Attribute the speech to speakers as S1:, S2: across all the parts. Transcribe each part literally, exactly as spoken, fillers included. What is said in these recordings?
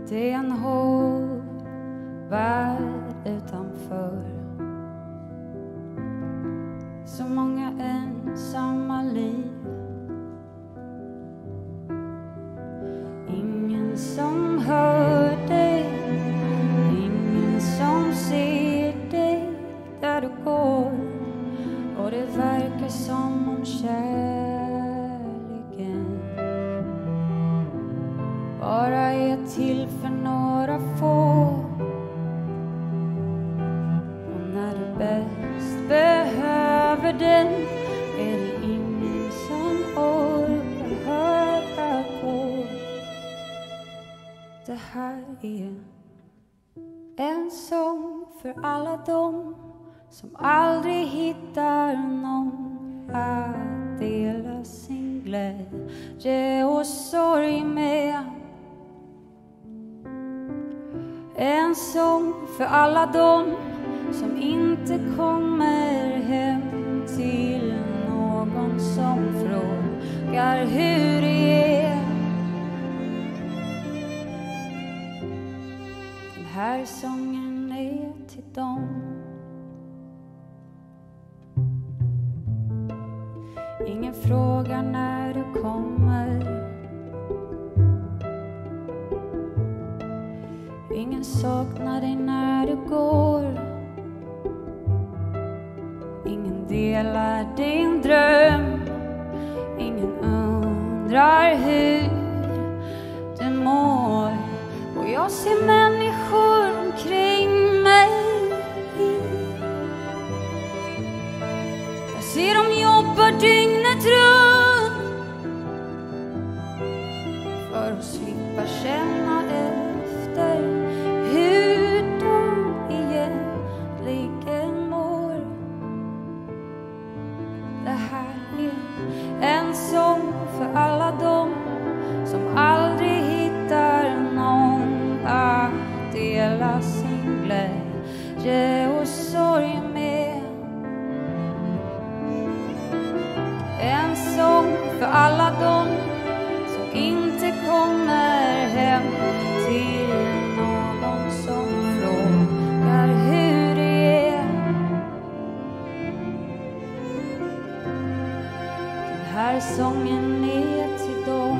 S1: Det är en hård värld utanför. Så många ensamma liv. Ingen som hör dig, ingen som ser dig där du går. Och det verkar som om kärleken bara är till för några få. Och när du bäst behöver den är det ingen som orkar höra på. Det här är en sång för alla dem som aldrig hittar någon att dela sin glädje och sorg med. En sång för alla dem som inte kommer hem till någon som frågar hur det är. Den här sången är till dem. Ingen frågar när du kommer. Ingen saknar dig när du går. Ingen delar din dröm. Ingen undrar hur du mår. Och jag ser människor omkring mig. Jag ser dem jobba dygnet runt för att slippa känna efter hur de egentligen mår. Det här är en sång för alla dem som aldrig hittar någon att dela sin glädje och sorg med. En sång för alla dem som inte kommer hem till någon som frågar hur det är. Den här sången är till dem.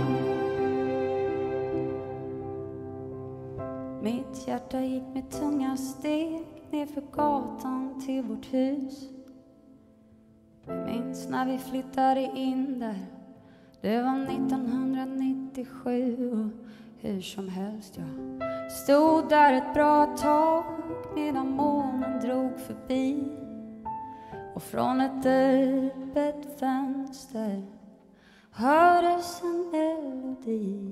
S1: Mitt hjärta gick med tunga steg ner för gatan till vårt hus. Jag minns när vi flyttade in där. Det var nittonhundranittiosju och hur som helst jag stod där ett bra tag medan månen drog förbi. Och från ett öppet fönster hördes en melodi.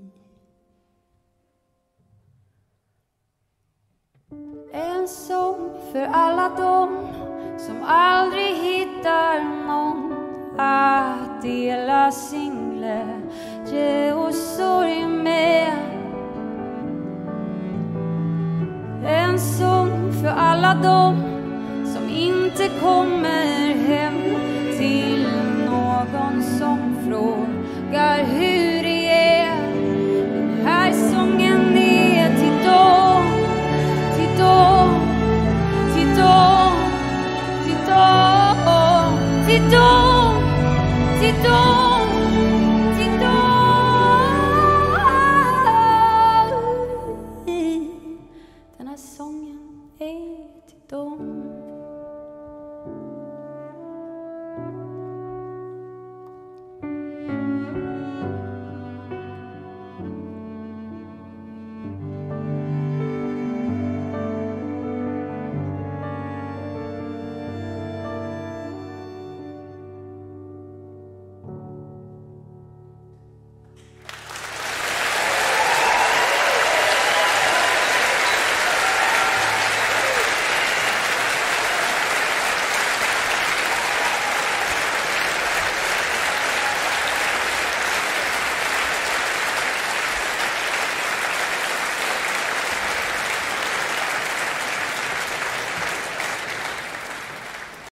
S1: En sång för alla dem som aldrig hittar någon att dela sin glädje och sorg med. En sång för alla dem som inte kommer